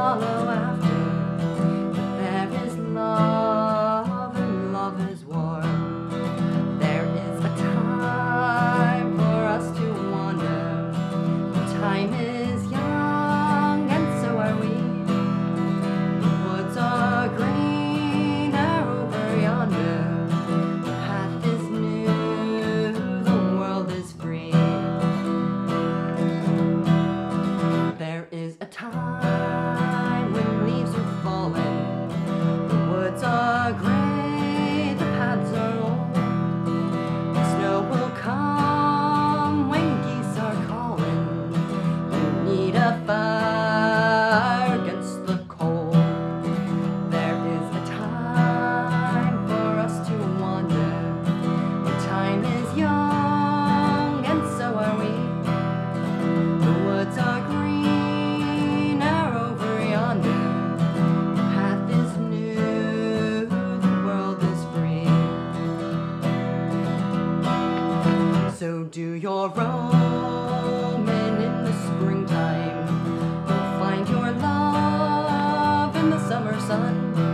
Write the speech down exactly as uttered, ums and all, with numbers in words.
follow after. But there is love, and love is warm. There is a time for us to wander. The time is young, and so are we. The woods are greener over yonder. The path is new, the world is free. There is a time when leaves are falling. The woods are gray, the paths are old. The snow will come when geese are calling. You need a fire against the cold. There is a time for us to wander. The time is young, and so are we. The woods are greener over yonder. The path is new, the world is free. So do your roaming in the springtime. You'll find your love in the summer sun.